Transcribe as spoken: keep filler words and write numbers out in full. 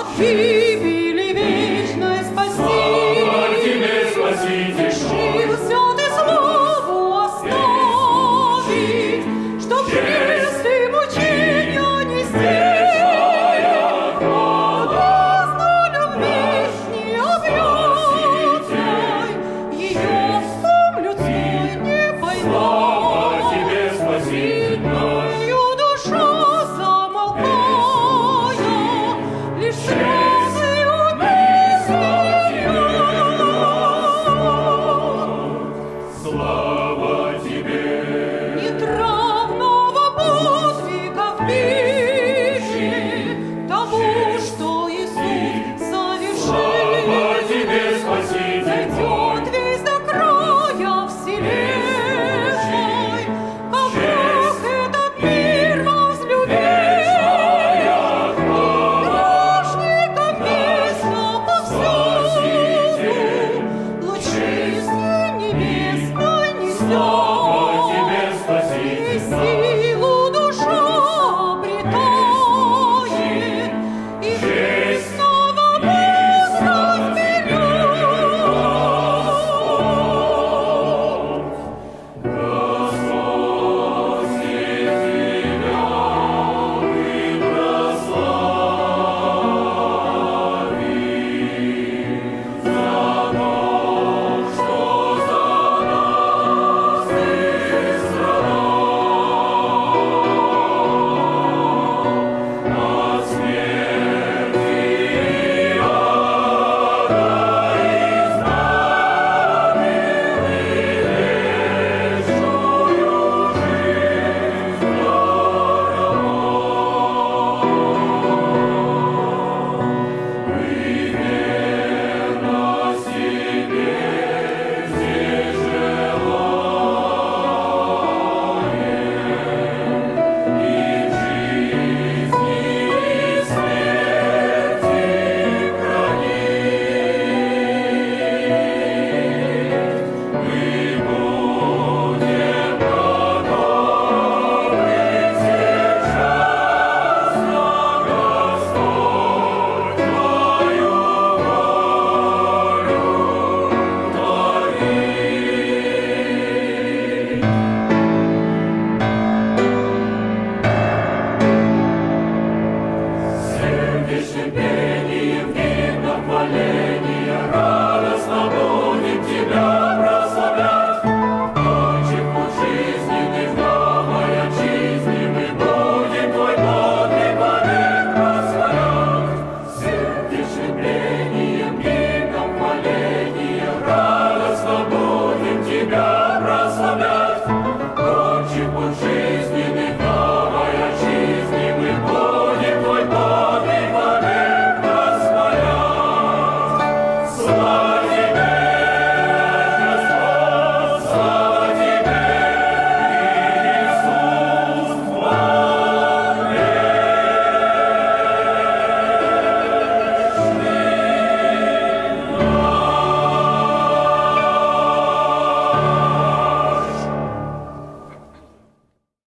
гибели вечной спасти. Слава тебе, Спаситель, Решился ты славу оставить, чтоб крест и мучения нести. Подозну любви не объятной, ее в том людской не поймет. слава тебе, Спаситель наш. Ее душа замолкая, лишь слезы умилия. Слава тебе, Нетравного подвига в мире, тому, что Иисус слава совершил, тебе, Спаситель мой. зайдет весь до края вселенной, как Бог этот мир возлюбил. Грешникам место повсюду, лучи с небесной Слава тебе, несет. И Спаситель наш. силу душа обретает, и жизнь снова возрастет. Сердечный